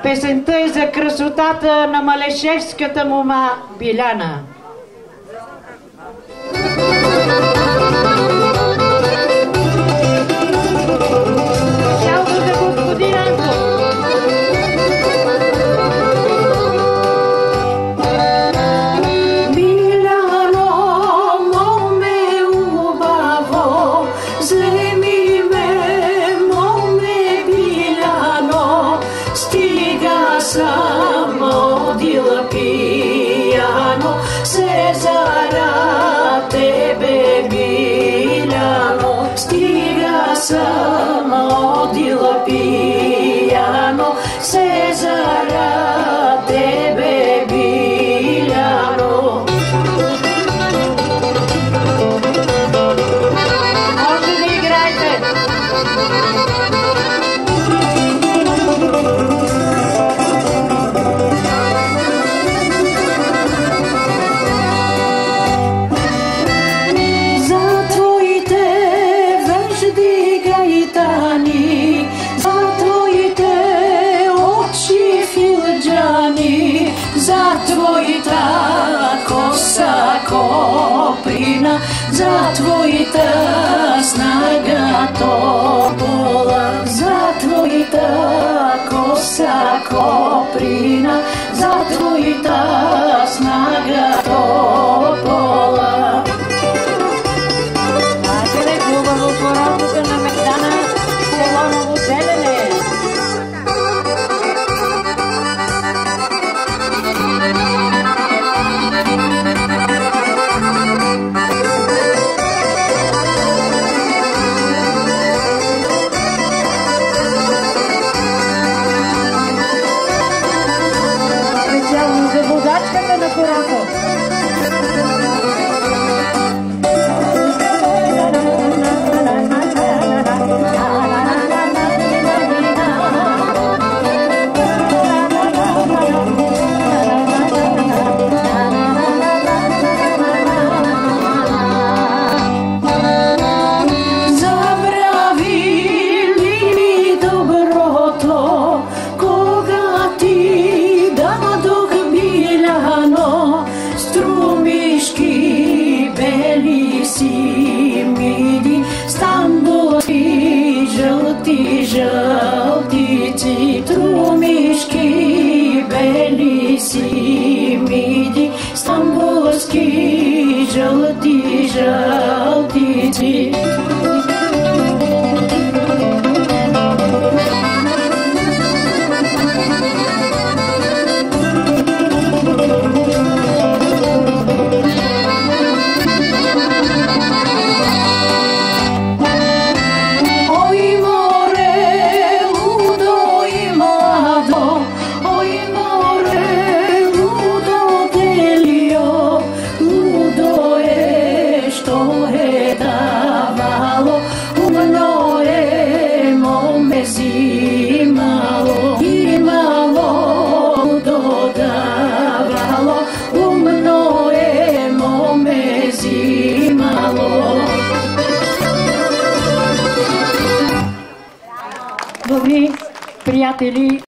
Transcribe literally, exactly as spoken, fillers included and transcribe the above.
Песента е за красотата на малешевската мома Биляна. Шалко за господин Антон. Биляно, моме убаво, вземи ме, моме Биляно, стига съм одила пияно, се зара тебе Биляно, стига съм одила пияно, се зара тебе Биляно. Може да играете. За твоите вежди гайтани, за твоите очи филджани, за твоята коса коприна, за твоята снага топола, за твоята коса коприна, за твоята снага топола. Мателе, хубаво породата на Мегдана, село Новоселене. Специално за водачката на хората. Жълти, жълтици, трумишки, бели си миди, стамбулски, жълти, жълтици. Добри приятели,